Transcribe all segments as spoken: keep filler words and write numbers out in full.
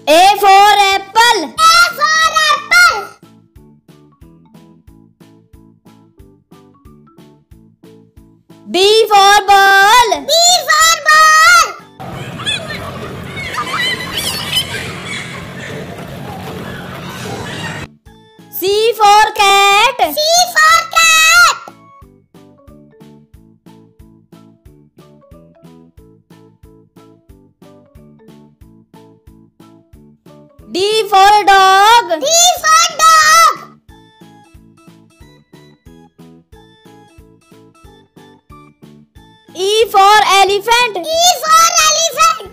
A for apple. A for apple. B for ball. B for ball. C for cat. C for cat. D for dog. D for dog. E for elephant. E for elephant.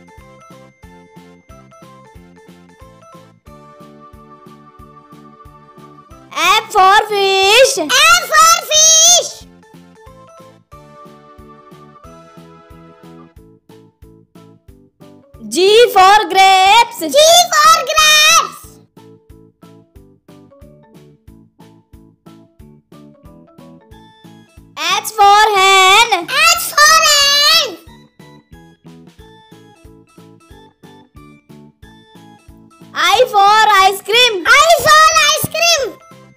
F for fish. F for fish. G for grapes. G for grapes. H for hen. H for hen. I for ice cream. I for ice cream.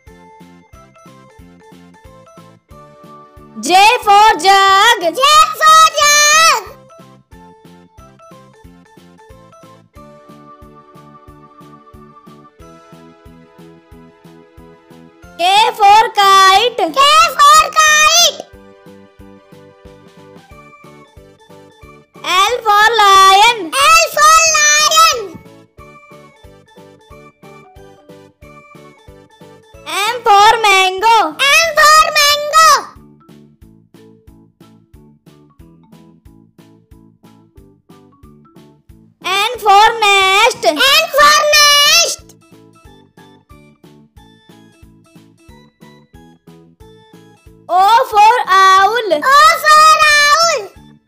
J for jug. J for jug. K for kite. K for kite. L for lion. L for lion. M for mango. M for mango. N for nest. N for nest. O for owl. O for owl.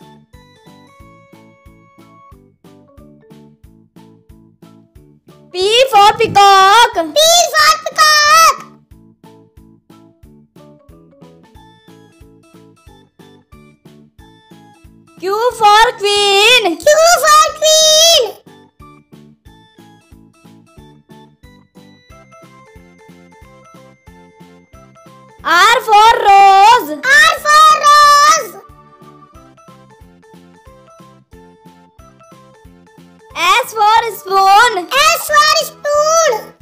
P for peacock. P for peacock. Q for queen. Q for queen. R for rose. R for rose. S for spoon. S for spoon.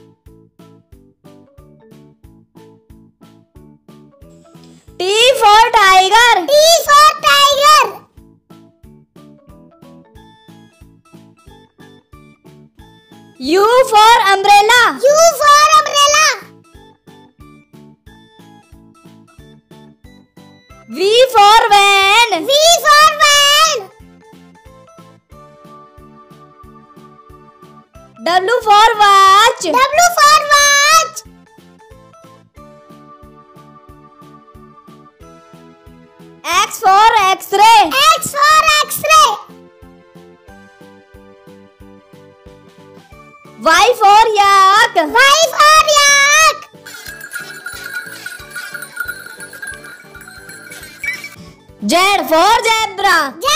T for tiger. T for tiger. U for umbrella. U for umbrella. V for van. V for van. W for watch. W for watch. X for X-ray. X for X-ray. Y for yak. Y for yak. Z for zebra. Z